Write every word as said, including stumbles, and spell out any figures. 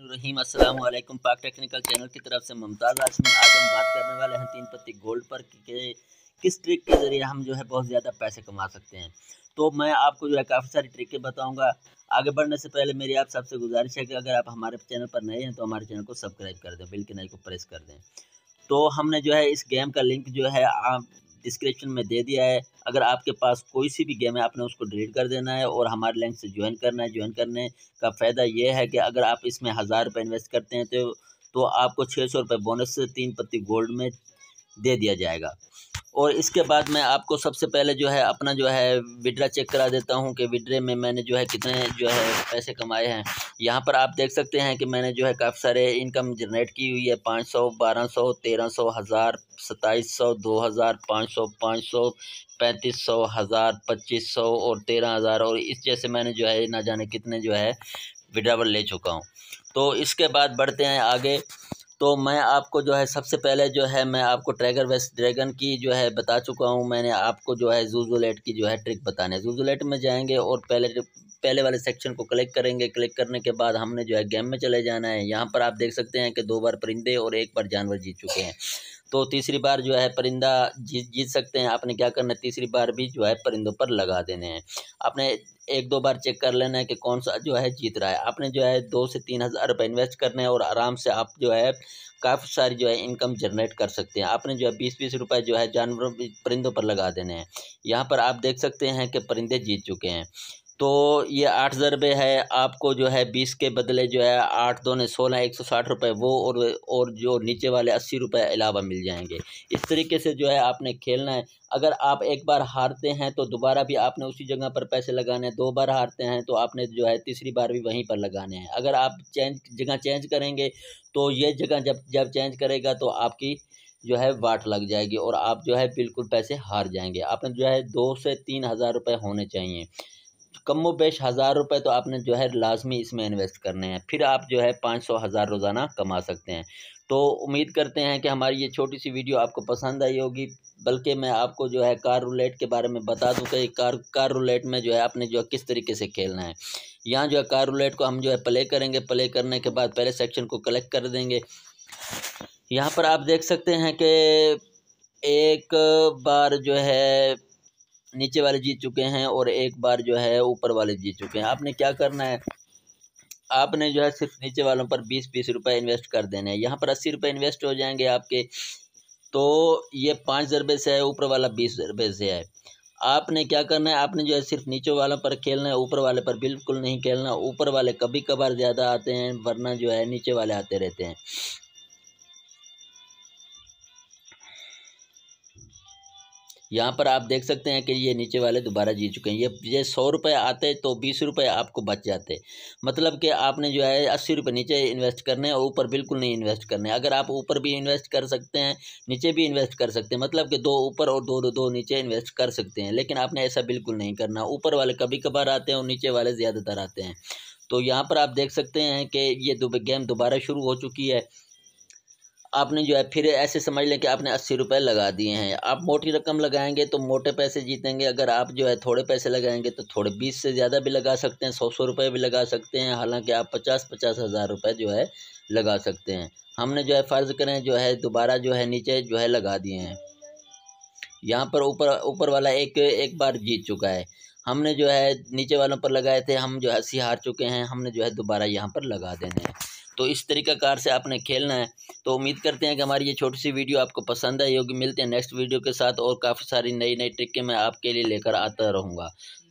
बिस्मिल्लाहिर्रहमानिर्रहीम। अस्सलाम वालेकुम। पाक टेक्निकल चैनल की तरफ से मुमताज़ हाशमी। आज हम बात करने वाले हैं तीन पत्ती गोल्ड पर कि किस ट्रिक के ज़रिए हम जो है बहुत ज़्यादा पैसे कमा सकते हैं। तो मैं आपको जो है काफ़ी सारी ट्रिकें बताऊंगा। आगे बढ़ने से पहले मेरी आप सबसे गुजारिश है कि अगर आप हमारे चैनल पर नए हैं तो हमारे चैनल को सब्सक्राइब कर दें, बेल के आइकन को प्रेस कर दें। तो हमने जो है इस गेम का लिंक जो है आप डिस्क्रिप्शन में दे दिया है। अगर आपके पास कोई सी भी गेम है आपने उसको डिलीट कर देना है और हमारे लिंक से ज्वाइन करना है। ज्वाइन करने का फ़ायदा ये है कि अगर आप इसमें हज़ार रुपये इन्वेस्ट करते हैं तो तो आपको छः सौ रुपये बोनस से तीन पत्ती गोल्ड में दे दिया जाएगा। और इसके बाद मैं आपको सबसे पहले जो है अपना जो है विड्रा चेक करा देता हूं कि विड्रे में मैंने जो है कितने जो है पैसे कमाए हैं। यहाँ पर आप देख सकते हैं कि मैंने जो है काफ़ी सारे इनकम जनरेट की हुई है। पाँच सौ, बारह सौ, तेरह सौ, हज़ार, सत्ताईस सौ, दो हज़ार, पाँच सौ, पाँच सौ, पैंतीस सौ, हज़ार, पच्चीस सौ और तेरह हज़ार और इस जैसे मैंने जो है ना जाने कितने जो है विड्रावल ले चुका हूँ। तो इसके बाद बढ़ते हैं आगे। तो मैं आपको जो है सबसे पहले जो है मैं आपको ट्रैगर वेस्ट ड्रैगन की जो है बता चुका हूँ। मैंने आपको जो है ज़ूज़ुलेट की जो है ट्रिक बताने है। ज़ूज़ुलेट में जाएंगे और पहले पहले वाले सेक्शन को क्लिक करेंगे। क्लिक करने के बाद हमने जो है गेम में चले जाना है। यहाँ पर आप देख सकते हैं कि दो बार परिंदे और एक बार जानवर जीत चुके हैं। तो तीसरी बार जो है परिंदा जीत जीत सकते हैं। आपने क्या करना है, तीसरी बार भी जो है परिंदों पर लगा देने हैं। आपने एक दो बार चेक कर लेना है कि कौन सा जो है जीत रहा है। आपने जो है दो से तीन हज़ार रुपये इन्वेस्ट करने हैं और आराम से आप जो है काफ़ी सारी जो है इनकम जनरेट कर सकते हैं। आपने जो है बीस बीस रुपये जो है जानवरों परिंदों पर लगा देने हैं। यहाँ पर आप देख सकते हैं कि परिंदे जीत चुके हैं। तो ये आठ ज़रबे है। आपको जो है बीस के बदले जो है आठ दो ने सोलह, एक सौ साठ रुपये वो और और जो नीचे वाले अस्सी रुपये अलावा मिल जाएंगे। इस तरीके से जो है आपने खेलना है। अगर आप एक बार हारते हैं तो दोबारा भी आपने उसी जगह पर पैसे लगाने हैं। दो बार हारते हैं तो आपने जो है तीसरी बार भी वहीं पर लगाने हैं। अगर आप चेंज जगह चेंज करेंगे तो ये जगह जब जब चेंज करेगा तो आपकी जो है वाट लग जाएगी और आप जो है बिल्कुल पैसे हार जाएंगे। आपने जो है दो से तीन हज़ार रुपये होने चाहिए। कमो बेश हज़ार रुपये तो आपने जो है लाजमी इसमें इन्वेस्ट करने हैं। फिर आप जो है पाँच सौ हज़ार रोज़ाना कमा सकते हैं। तो उम्मीद करते हैं कि हमारी ये छोटी सी वीडियो आपको पसंद आई होगी। बल्कि मैं आपको जो है कार रूलेट के बारे में बता दूं कि कार कार रूलेट में जो है आपने जो है किस तरीके से खेलना है। यहाँ जो है कार रूलेट को हम जो है प्ले करेंगे। प्ले करने के बाद पहले सेक्शन को कलेक्ट कर देंगे। यहाँ पर आप देख सकते हैं कि एक बार जो है नीचे वाले जीत चुके हैं और एक बार जो है ऊपर वाले जीत चुके हैं। आपने क्या करना है, आपने जो है सिर्फ नीचे वालों पर बीस बीस रुपये इन्वेस्ट कर देने हैं। यहाँ पर अस्सी रुपये इन्वेस्ट हो जाएंगे आपके। तो ये पाँच ज़रबे से है, ऊपर वाला बीस ज़रबे से है। आपने क्या करना है, आपने जो है सिर्फ नीचे वालों पर खेलना है, ऊपर वाले पर बिल्कुल नहीं खेलना। ऊपर वाले कभी कभार ज़्यादा आते हैं वरना जो है नीचे वाले आते रहते हैं। यहाँ पर आप देख सकते हैं कि ये नीचे वाले दोबारा जीत चुके हैं। ये ये सौ रुपये आते तो बीस रुपये आपको बच जाते। मतलब कि आपने जो है अस्सी रुपये नीचे इन्वेस्ट करने हैं और ऊपर बिल्कुल नहीं इन्वेस्ट करने। अगर आप ऊपर भी इन्वेस्ट कर सकते हैं, नीचे भी इन्वेस्ट कर सकते हैं, मतलब कि दो ऊपर और दो दो नीचे इन्वेस्ट कर सकते हैं। लेकिन आपने ऐसा बिल्कुल नहीं करना। ऊपर वाले कभी कभार आते हैं और नीचे वाले ज़्यादातर आते हैं। तो यहाँ पर आप देख सकते हैं कि ये गेम दोबारा शुरू हो चुकी है। आपने जो है फिर ऐसे समझ लें कि आपने अस्सी रुपये लगा दिए हैं। आप मोटी रकम लगाएंगे तो मोटे पैसे जीतेंगे। अगर आप जो है थोड़े पैसे लगाएंगे तो थोड़े बीस से ज़्यादा भी लगा सकते हैं, सौ सौ रुपये भी लगा सकते हैं। हालांकि आप पचास पचास हज़ार रुपये जो है लगा सकते हैं। हमने जो है फ़र्ज़ करें जो है दोबारा जो है नीचे जो है लगा दिए हैं। यहाँ पर ऊपर ऊपर वाला एक एक बार जीत चुका है। हमने जो है नीचे वालों पर लगाए थे, हम जो है अस्सी हार चुके हैं। हमने जो है दोबारा यहाँ पर लगा देने हैं। तो इस तरीका कार से आपने खेलना है। तो उम्मीद करते हैं कि हमारी ये छोटी सी वीडियो आपको पसंद आई होगी। मिलते हैं नेक्स्ट वीडियो के साथ और काफ़ी सारी नई नई ट्रिकें मैं आपके लिए लेकर आता रहूँगा।